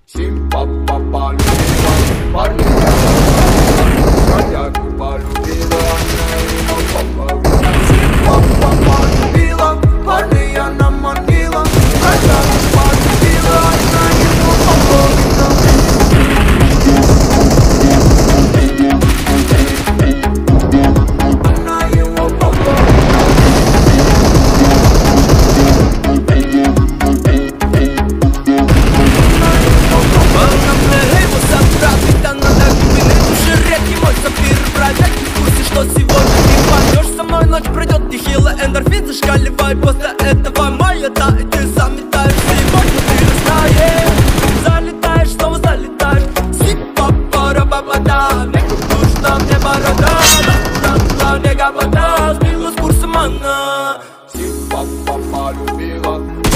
Сим-па-па полюбила, парня бродягу полюбила, она его половина. Сим-па-па полюбила, парня наманила, бродягу полюбила, она его половина. Она его половина. Что сегодня ты пойдешь со мной, ночь пройдет нехило, эндорфин зашкаливай. После этого маята, и ты заметаешь. Сегодня ты знаешь, залетаешь, снова залетаешь. Сипа-пара-ба-ба-да, мне нужна мне борода, на мне габада, сбила с курса мана. Сипа-па полюбила,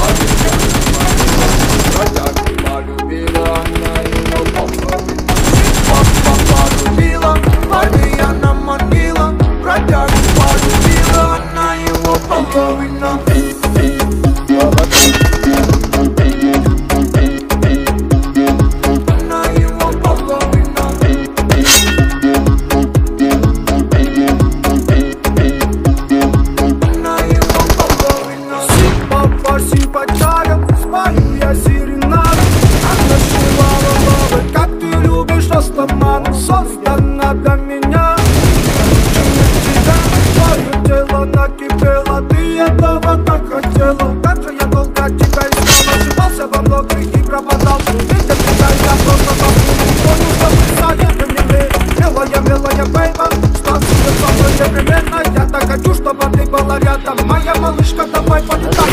бродягу полюбила, она его половина. Сипа-па полюбила, парня наманила, бродягу полюбила, она его половина. Она его половина. Она его половина. Симпа-па, симпатяга, спою я серенаду. Она шивала ловы, как ты любишь растаману. Создана для меня, твое тело накипело, ты этого так хотела. Как же я долго тебя искал, ошибался во многих и пропадал. Видя тебя, я просто забыл, понял, что мы советами мы. Милая, милая, бейба, что тебе со мной непременно. Я так хочу, чтобы ты была рядом, моя малышка, давай полетай.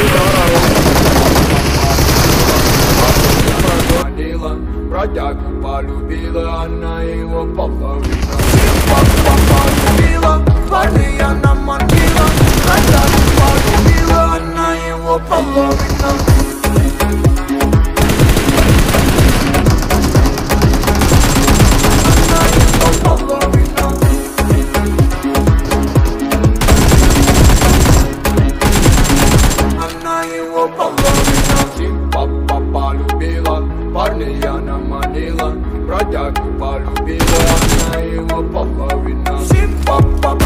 Бродягу полюбила, она его половина. Симпа-па полюбила, парня наманила, бродягу полюбила, она его половина. Она его половина. Она его половина. Симпа-па полюбила, парня наманила, бродягу полюбила, она его половина. Симпа-па